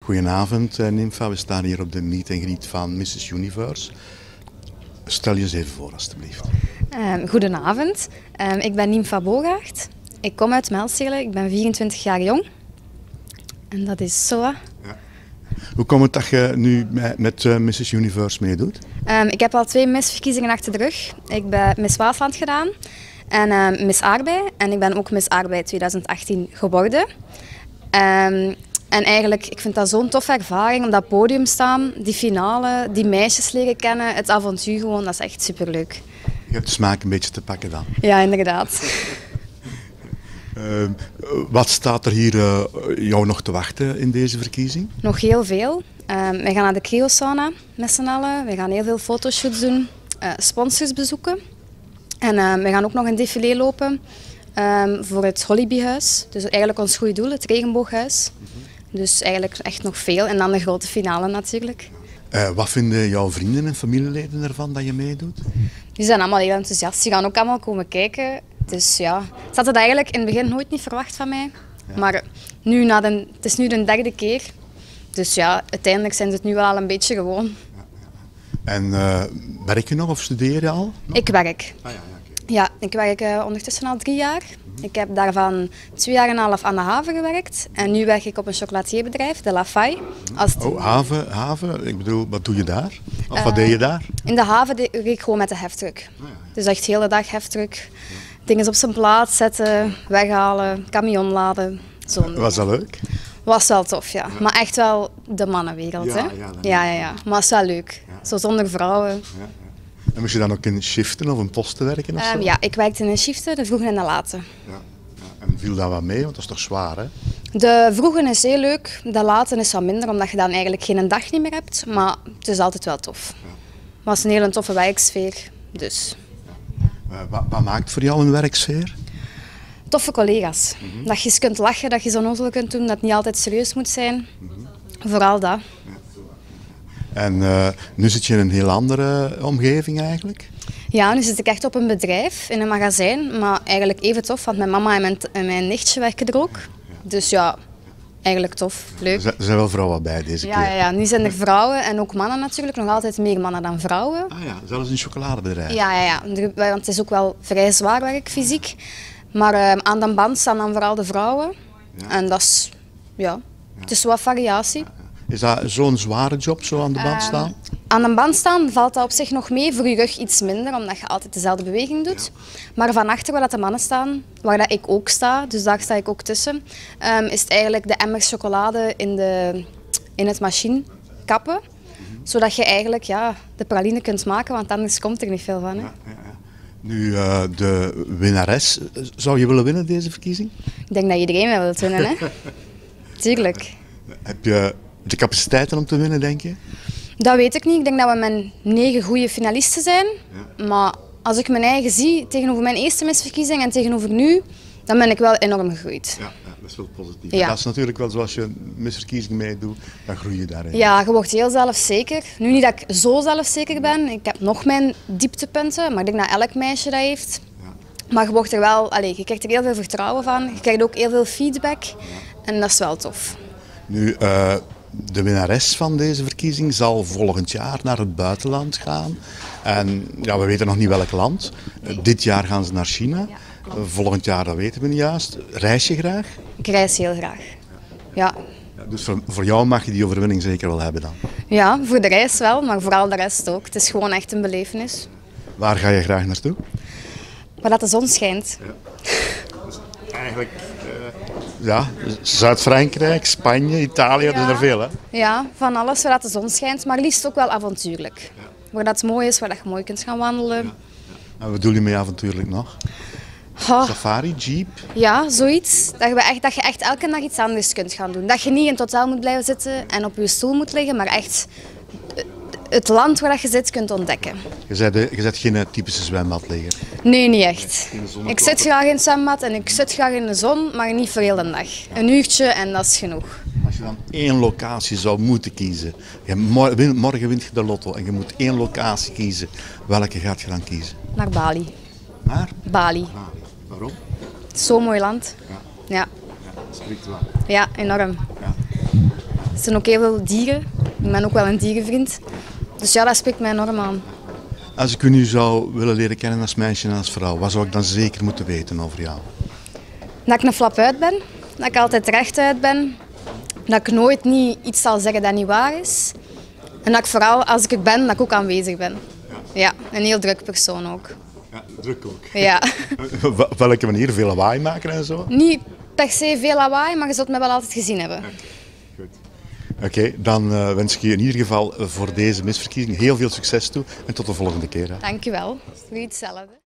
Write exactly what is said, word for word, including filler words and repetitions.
Goedenavond, Nympha. We staan hier op de meet and greet van missus Universe. Stel je eens even voor, alstublieft. Um, goedenavond, um, ik ben Nympha Bogaert. Ik kom uit Melstelen, ik ben vierentwintig jaar jong. En dat is zo. Ja. Hoe komt het dat je nu met, met uh, missus Universe meedoet? Um, ik heb al twee misverkiezingen achter de rug. Ik ben Miss Waasland gedaan en uh, Miss Aardbei. En ik ben ook Miss Aardbei twintig achttien geworden. Um, En eigenlijk, ik vind dat zo'n toffe ervaring, op dat podium staan, die finale, die meisjes leren kennen, het avontuur gewoon, dat is echt superleuk. Je hebt de smaak een beetje te pakken dan. Ja, inderdaad. uh, wat staat er hier uh, jou nog te wachten in deze verkiezing? Nog heel veel. Uh, wij gaan naar de cryosauna met z'n allen, we gaan heel veel fotoshoots doen, uh, sponsors bezoeken. En uh, we gaan ook nog een défilé lopen um, voor het Hollybyhuis, dus eigenlijk ons goede doel, het regenbooghuis. Dus eigenlijk echt nog veel. En dan de grote finale natuurlijk. Uh, wat vinden jouw vrienden en familieleden ervan dat je meedoet? Die zijn allemaal heel enthousiast. Die gaan ook allemaal komen kijken. Dus ja, ze hadden het eigenlijk in het begin nooit niet verwacht van mij. Ja. Maar nu, na de, het is nu de derde keer. Dus ja, uiteindelijk zijn ze het nu wel al een beetje gewoon. Ja, ja. En uh, werk je nog of studeer je al? Nog? Ik werk. Ah, ja, ja, okay. Ja, ik werk uh, ondertussen al drie jaar. Ik heb daarvan twee jaar en een half aan de haven gewerkt en nu werk ik op een chocolatierbedrijf, de La Faille. Als oh, haven, haven? Ik bedoel, wat doe je daar? Of uh, wat deed je daar? In de haven deed ik gewoon met de heftruck. Oh, ja, ja. Dus echt de hele dag heftruck. Ja. Dingen op zijn plaats zetten, weghalen, camion laden. Zo. Was dat leuk? Was wel tof, ja. ja. Maar echt wel de mannenwereld, ja, hè? Ja, ja, ja, ja. Maar het is wel leuk. Ja. Zo zonder vrouwen. Ja, ja. En moest je dan ook in shiften of in posten werken? Of um, ja, ik werkte in een shiften, de vroege en de late. Ja. Ja. En viel dat wat mee? Want dat is toch zwaar, hè? De vroege is heel leuk, de late is wat minder, omdat je dan eigenlijk geen dag niet meer hebt. Maar het is altijd wel tof. Ja. Maar het is een hele toffe werksfeer, dus... Ja. Uh, wat, wat maakt voor jou een werksfeer? Toffe collega's. Mm-hmm. Dat je eens kunt lachen, dat je zo onnozel kunt doen, dat het niet altijd serieus moet zijn. Mm-hmm. Vooral dat. Ja. En uh, nu zit je in een heel andere omgeving eigenlijk? Ja, nu zit ik echt op een bedrijf, in een magazijn, maar eigenlijk even tof, want mijn mama en mijn, en mijn nichtje werken er ook. Dus ja, eigenlijk tof, leuk. Er zijn wel vrouwen bij deze ja, keer. Ja, ja, nu zijn er vrouwen en ook mannen natuurlijk, nog altijd meer mannen dan vrouwen. Ah ja, zelfs een chocoladebedrijf. Ja, ja, ja, want het is ook wel vrij zwaar werk, fysiek. Maar uh, aan de band staan dan vooral de vrouwen. Ja. En dat is, ja, het is wat variatie. Ja. Is dat zo'n zware job, zo aan de band staan? Uh, aan de band staan valt dat op zich nog mee, voor je rug iets minder, omdat je altijd dezelfde beweging doet. Ja. Maar van achter waar dat de mannen staan, waar dat ik ook sta, dus daar sta ik ook tussen, um, is het eigenlijk de emmers chocolade in, de, in het machine kappen. Mm-hmm. Zodat je eigenlijk ja, de praline kunt maken, want anders komt er niet veel van. Hè? Ja, ja, ja. Nu, uh, de winnares, zou je willen winnen deze verkiezing? Ik denk dat iedereen wel wil winnen, hè? Tuurlijk. Heb je de capaciteiten om te winnen, denk je? Dat weet ik niet. Ik denk dat we met negen goede finalisten zijn. Ja. Maar als ik mijn eigen zie tegenover mijn eerste misverkiezing en tegenover nu, dan ben ik wel enorm gegroeid. Ja, ja dat is wel positief. Ja. Dat is natuurlijk wel zoals je een misverkiezing meedoet, dan groei je daarin. Ja, je wordt heel zelfzeker. Nu niet dat ik zo zelfzeker ben. Ik heb nog mijn dieptepunten, maar ik denk dat elk meisje dat heeft. Ja. Maar je wordt er wel, allez, je krijgt er heel veel vertrouwen van. Je krijgt ook heel veel feedback. Ja. En dat is wel tof. Nu, uh, de winnares van deze verkiezing zal volgend jaar naar het buitenland gaan. En ja, we weten nog niet welk land. Nee. Dit jaar gaan ze naar China. Ja, volgend jaar, dat weten we niet juist. Reis je graag? Ik reis heel graag. Ja. Ja, dus voor, voor jou mag je die overwinning zeker wel hebben dan? Ja, voor de reis wel, maar vooral de rest ook. Het is gewoon echt een belevenis. Waar ga je graag naartoe? Waar dat de zon schijnt. Ja. Dus eigenlijk... Ja, Zuid-Frankrijk, Spanje, Italië, ja. Er zijn er veel, hè? Ja, van alles waar de zon schijnt, maar liefst ook wel avontuurlijk. Ja. Waar dat mooi is, waar dat je mooi kunt gaan wandelen. Ja. Ja. En wat bedoel je mee avontuurlijk nog? Oh. Safari, jeep? Ja, zoiets. Dat je, echt, dat je echt elke dag iets anders kunt gaan doen. Dat je niet in het hotel moet blijven zitten en op je stoel moet liggen, maar echt het land waar je zit kunt ontdekken. Je bent, je bent geen typische zwembadligger? Nee, niet echt. Ik zit graag in het zwembad en ik zit graag in de zon, maar niet voor heel de dag. Ja. Een uurtje en dat is genoeg. Als je dan één locatie zou moeten kiezen, je morgen, morgen wint je de lotto en je moet één locatie kiezen, welke gaat je dan kiezen? Naar Bali. Naar? Bali. Bali. Waarom? Zo'n mooi land. Ja. Ja. Ja, spiritueel. Ja, enorm. Ja. Er zijn ook heel veel dieren. Ik ben ook wel een dierenvriend. Dus ja, dat spreekt mij enorm aan. Als ik u nu zou willen leren kennen als meisje en als vrouw, wat zou ik dan zeker moeten weten over jou? Dat ik een flap uit ben. Dat ik altijd rechtuit ben. Dat ik nooit niet iets zal zeggen dat niet waar is. En dat ik vooral, als ik er ben, dat ik ook aanwezig ben. Ja, een heel druk persoon ook. Ja, druk ook. Ja. Op welke manier? Veel lawaai maken en zo? Niet per se veel lawaai, maar je zult mij wel altijd gezien hebben. Goed. Oké, okay, dan uh, wens ik je in ieder geval voor deze misverkiezing heel veel succes toe en tot de volgende keer. Hè. Dank u wel. Voor hetzelfde.